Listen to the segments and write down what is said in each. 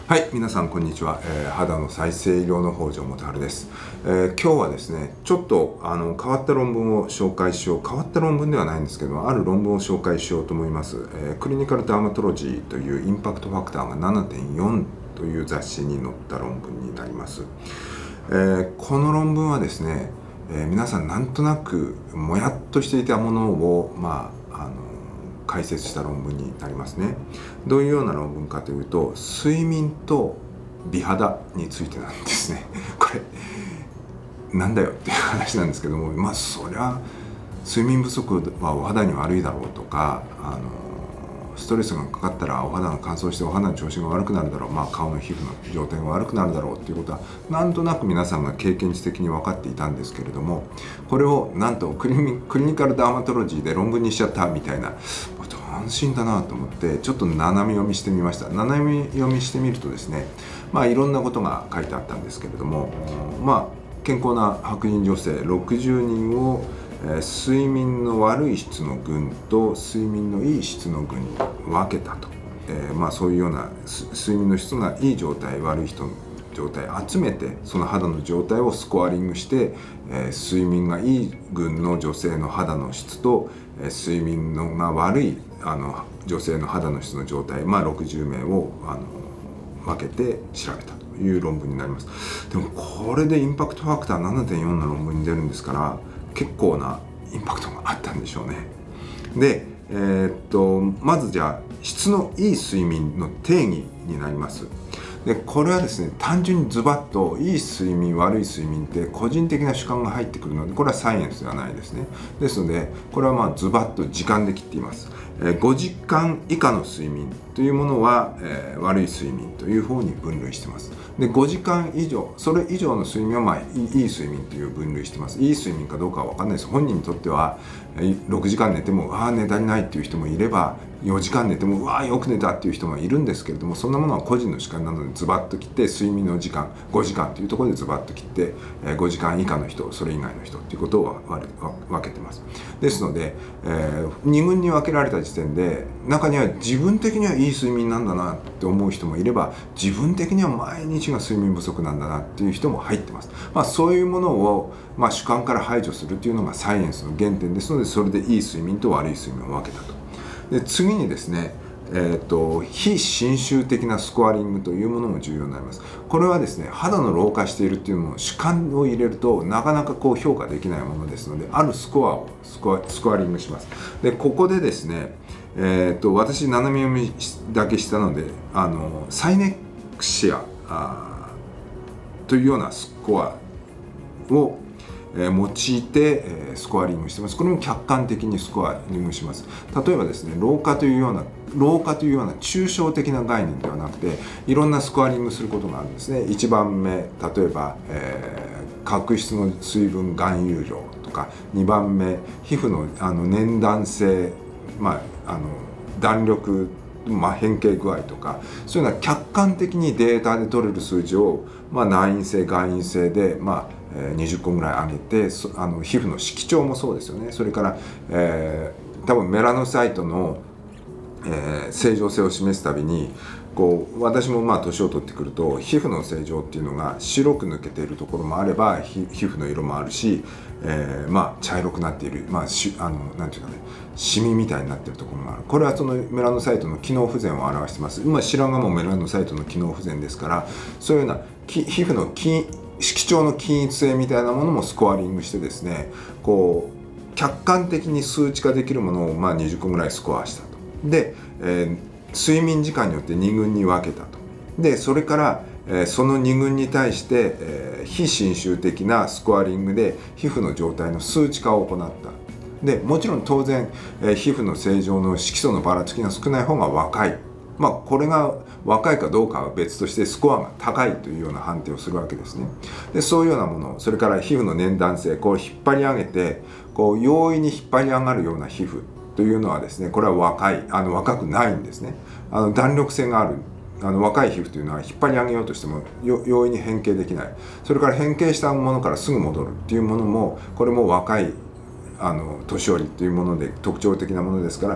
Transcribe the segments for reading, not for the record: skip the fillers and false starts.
はい、皆さんこんにちは、肌の再生医療の北条元春です。今日はですね、ちょっと変わった論文を紹介しよう。変わった論文ではないんですけど、ある論文を紹介しようと思います。クリニカルダーマトロジーというインパクトファクターが 7.4 という雑誌に載った論文になります。この論文はですね、皆さんなんとなくもやっとしていたものを解説した論文になりますね。どういうような論文かというと、睡眠と美肌についてなんですね。これなんだよっていう話なんですけども、そりゃ睡眠不足はお肌に悪いだろうとか、ストレスがかかったらお肌が乾燥してお肌の調子が悪くなるだろう、顔の皮膚の状態が悪くなるだろうっていうことはなんとなく皆さんが経験値的に分かっていたんですけれども、これをなんとクリニカルダーマトロジーで論文にしちゃったみたいな、斬新だなと思ってちょっと斜め読みしてみました。斜め読みしてみるとですね、いろんなことが書いてあったんですけれども、健康な白人女性60人を睡眠の悪い質の群と睡眠のいい質の群に分けたと、そういうような睡眠の質がいい状態悪い人の状態集めて、その肌の状態をスコアリングして、睡眠がいい群の女性の肌の質と、睡眠のが悪い女性の肌の質の状態、60名を分けて調べたという論文になります。でもこれでインパクトファクター 7.4 の論文に出るんですから、結構なインパクトがあったんでしょうね。で、まずじゃあ質のいい睡眠の定義になります。でこれはですね、単純にズバッといい睡眠悪い睡眠って個人的な主観が入ってくるので、これはサイエンスではないですね。ですのでこれはズバッと時間で切っています。5時間以下の睡眠というものは、悪い睡眠という方に分類しています。で5時間以上それ以上の睡眠はいい睡眠という分類しています。いい睡眠かどうかは分かんないです。本人にとっては6時間寝ても寝足りないっていう人もいれば、4時間寝てもよく寝たっていう人もいるんですけれども、そんなものは個人の主観なのでズバッと切って、睡眠の時間5時間というところでズバッと切って、5時間以下の人それ以外の人ということを分けてます。ですので、2群に分けられた時点で、中には自分的にはいい睡眠なんだなって思う人もいれば、自分的には毎日が睡眠不足なんだなっていう人も入ってます。そういうものを、主観から排除するというのがサイエンスの原点ですので、それでいい睡眠と悪い睡眠を分けたと。で次にですね、非侵襲的なスコアリングというものも重要になります。これはですね、肌の老化しているっていうのを主観を入れるとなかなか評価できないものですので、あるスコアをスコアリングします。でここでですね、私斜め読みだけしたので、サイネクシアというようなスコアを用いてスコアリングしてます。これも客観的にスコアリングします。例えばですね、老化というような抽象的な概念ではなくて、いろんなスコアリングすることがあるんですね。1番目、例えば、角質の水分含有量とか、2番目皮膚の粘弾性、弾力、変形具合とか、そういうのは客観的にデータで取れる数字を、内因性外因性で20個ぐらい上げて、皮膚の色調もそうですよね。それから、多分メラノサイトの、正常性を示すたびに、私も年を取ってくると皮膚の正常っていうのが白く抜けているところもあれば、皮膚の色もあるし、茶色くなっている、なんていうかね、シミみたいになっているところもある。これはそのメラノサイトの機能不全を表してます。白髪もメラノサイトの機能不全ですから、そういうような皮膚の色調の均一性みたいなものもスコアリングしてですね、客観的に数値化できるものを20個ぐらいスコアしたと。で、睡眠時間によって2群に分けたと。でそれから、その2群に対して、非侵襲的なスコアリングで皮膚の状態の数値化を行った。でもちろん当然、皮膚の正常の色素のばらつきが少ない方が若い。これが若いかどうかは別として、スコアが高いというような判定をするわけですね。でそういうようなもの、それから皮膚の粘弾性、引っ張り上げて容易に引っ張り上がるような皮膚というのはですね、これは若くないんですね。弾力性がある。若い皮膚というのは引っ張り上げようとしても容易に変形できない。それから変形したものからすぐ戻るっていうものも、これも若い年寄りというもので特徴的なものですから、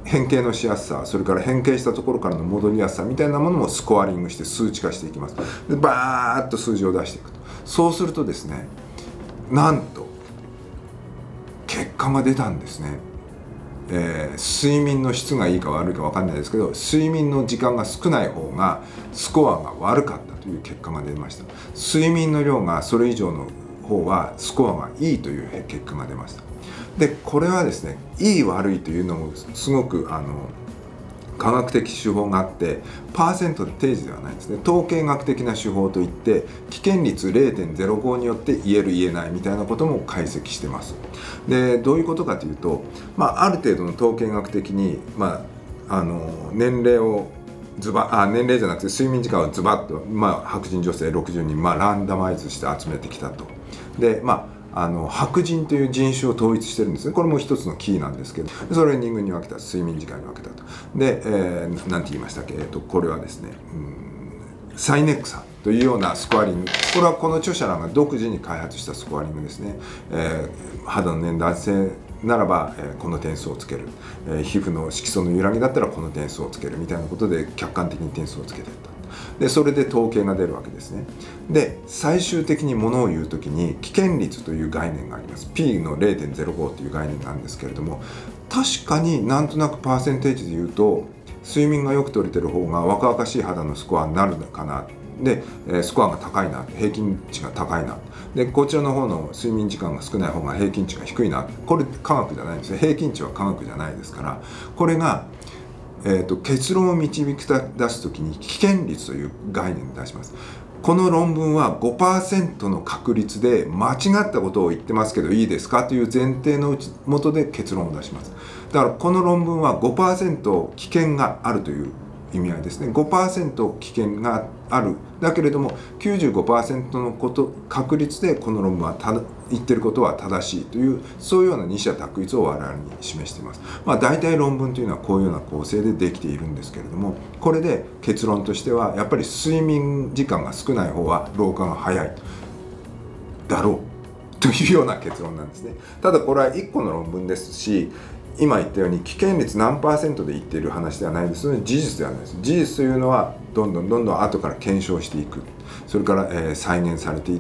変形のしやすさ、それから変形したところからの戻りやすさみたいなものもスコアリングして数値化していきます。でバーッと数字を出していくと、そうするとですね、なんと結果が出たんですね。睡眠の質がいいか悪いか分かんないですけど、睡眠の時間が少ない方がスコアが悪かったという結果が出ました。睡眠の量がそれ以上の方はスコアがいいという結果が出ました。でこれはですね、いい悪いというのもすごく科学的手法があって、パーセントで定時ではないんですね。統計学的な手法といって、危険率 0.05 によって言える言えないみたいなことも解析してます。でどういうことかというと、ある程度の統計学的に、年齢を年齢じゃなくて睡眠時間をズバッと、白人女性60人、ランダマイズして集めてきたと。で白人という人種を統一してるんですね。これも一つのキーなんですけど、それを2群に分けた、睡眠時間に分けたと。で、なんて言いましたっけ、これはですね、サイネックさんというようなスコアリング、これはこの著者らが独自に開発したスコアリングですね。肌の年代性ならば、この点数をつける、皮膚の色素の揺らぎだったらこの点数をつけるみたいなことで客観的に点数をつけていった。でそれで統計が出るわけですね。で最終的にものを言うときに危険率という概念があります。 P の 0.05 という概念なんですけれども、確かになんとなくパーセンテージで言うと睡眠がよく取れてる方が若々しい肌のスコアになるのかな。でスコアが高いな、平均値が高いな。でこちらの方の睡眠時間が少ない方が平均値が低いな。これ科学じゃないんですよ。平均値は科学じゃないですから、これが結論を導き出すときに危険率という概念を出します。この論文は 5% の確率で間違ったことを言ってますけどいいですかという前提のもとで結論を出します。だからこの論文は 5% 危険があるという意味合いですね。 5% 危険がある、だけれども 95% の確率でこの論文は言ってることは正しいという、そういうような二者択一を我々に示しています。大体論文というのはこういうような構成でできているんですけれども、これで結論としてはやっぱり睡眠時間が少ない方は老化が早いだろうというような結論なんですね。ただこれは1個の論文ですし、今言ったように危険率何%で言っている話ではないですので、事実ではないです。事実というのはどんどん後から検証していく、それから、再現されていって、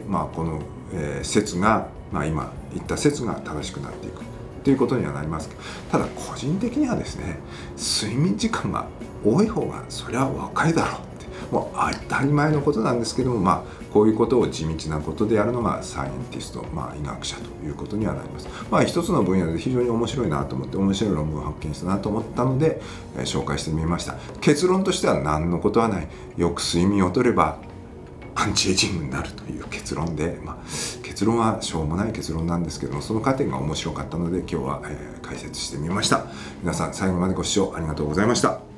この、説が、今言った説が正しくなっていくということにはなりますけど、ただ個人的にはですね、睡眠時間が多い方がそれは若いだろうって、もう当たり前のことなんですけども、こういうことを地道なことでやるのがサイエンティスト、医学者ということにはなります。一つの分野で非常に面白いなと思って、面白い論文を発見したなと思ったので、紹介してみました。結論としては何のことはない。よく睡眠をとればアンチエイジングになるという結論で、結論はしょうもない結論なんですけども、その過程が面白かったので今日は、解説してみました。皆さん最後までご視聴ありがとうございました。